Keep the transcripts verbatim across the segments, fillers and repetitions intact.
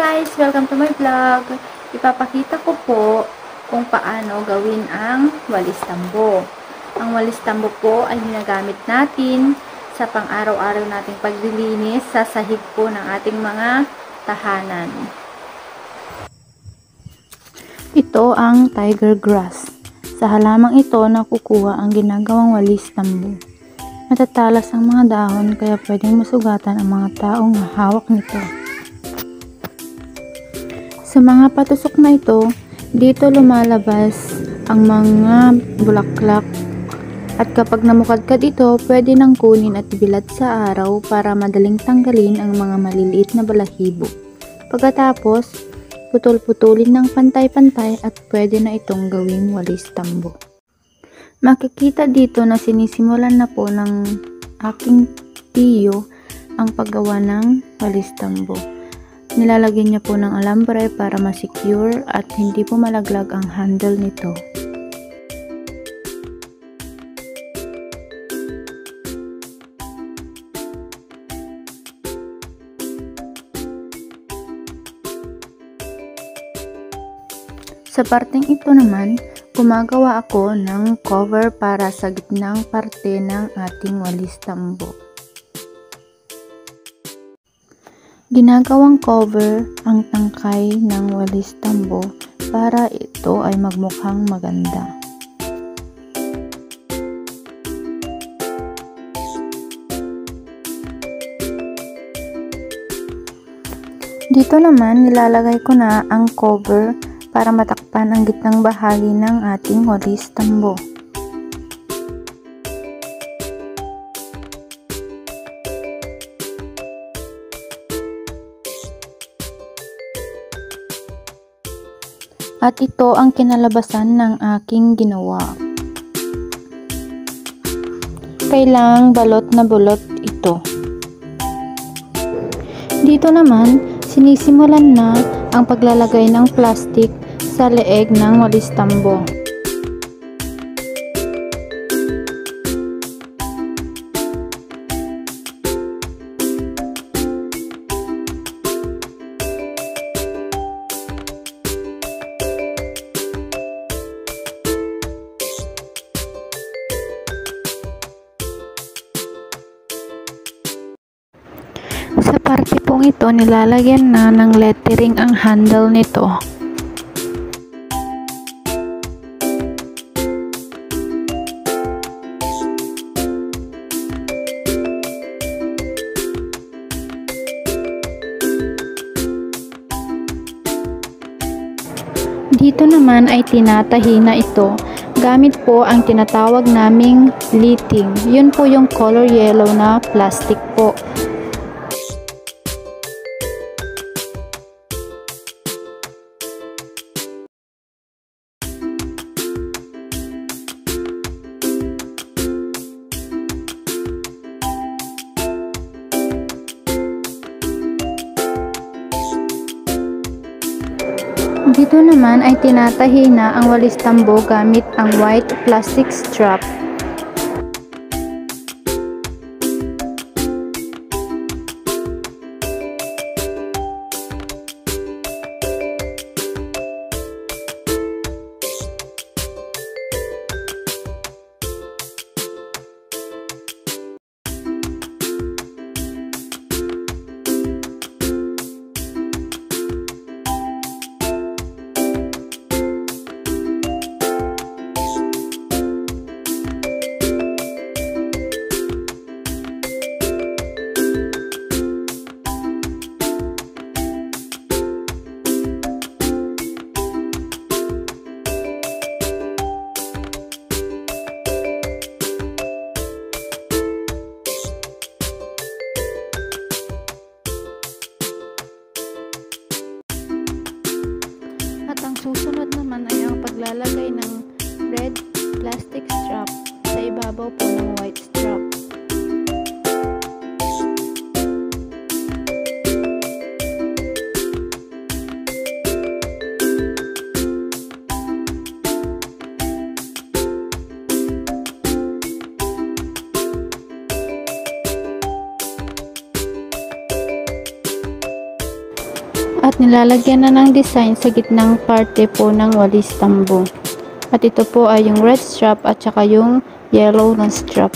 guys! Welcome to my vlog. Ipapakita ko po kung paano gawin ang walis tambo. Ang walis tambo po ay ginagamit natin sa pang-araw-araw nating paglilinis sa sahig po ng ating mga tahanan. Ito ang tiger grass. Sa halamang ito nakukuha ang ginagawang walis tambo. Matatalas ang mga dahon kaya pwedeng masugatan ang mga taong hawak nito. Sa mga patusok na ito, dito lumalabas ang mga bulaklak at kapag namukadkad ito, pwede nang kunin at bilad sa araw para madaling tanggalin ang mga maliliit na balahibo. Pagkatapos, putol-putulin ng pantay-pantay at pwede na itong gawing walis tambo. Makikita dito na sinisimulan na po ng aking tiyo ang paggawa ng walis tambo. Nilalagyan niya po ng alambre para ma-secure at hindi po malaglag ang handle nito. Sa parteng ito naman, gumagawa ako ng cover para sa gitnang parte ng ating walis tambo. Ginagawang cover ang tangkay ng walis tambo para ito ay magmukhang maganda. Dito naman nilalagay ko na ang cover para matakpan ang gitnang bahagi ng ating walis tambo. At ito ang kinalabasan ng aking ginawa. Kailang balot na balot ito. Dito naman, sinisimulan na ang paglalagay ng plastic sa leeg ng walis tambo. Sa parte pong ito, nilalagyan na ng lettering ang handle nito. Dito naman ay tinatahi na ito. Gamit po ang tinatawag naming lighting. Yun po yung color yellow na plastic po. Dito naman ay tinatahi na ang walis tambo gamit ang white plastic strap. At ang susunod naman ay ang paglalagay ng red plastic strap sa ibabaw po ng white strap. At nilalagyan na ng design sa gitnang parte po ng walis tambo. At ito po ay yung red strap at saka yung yellow na strap.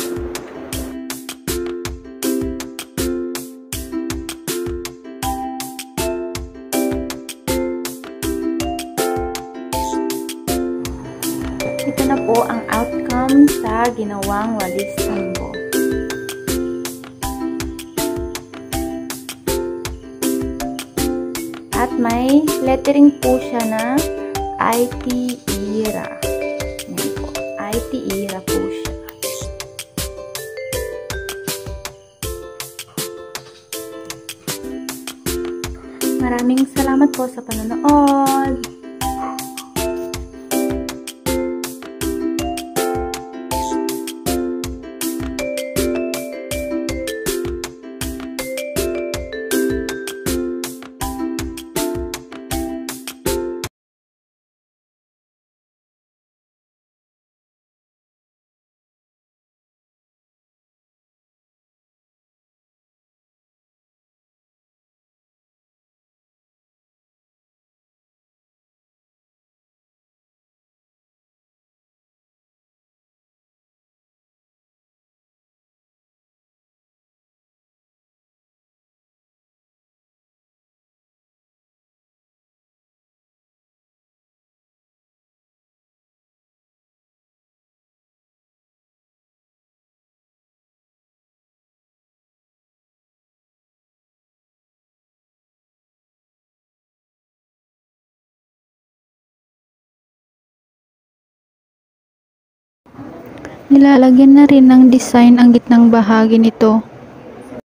Ito na po ang outcome sa ginawang walis tambo. At may lettering po siya na I T era. Yan po. I T era po siya. Maraming salamat po sa panonood. Nilalagyan na rin ng design ang gitnang bahagi nito